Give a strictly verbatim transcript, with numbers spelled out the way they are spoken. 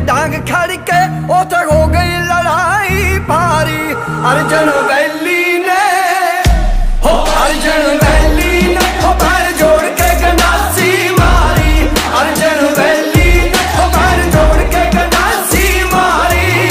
डांग खड़ के उथे हो गई लड़ाई भारी। अर्जुन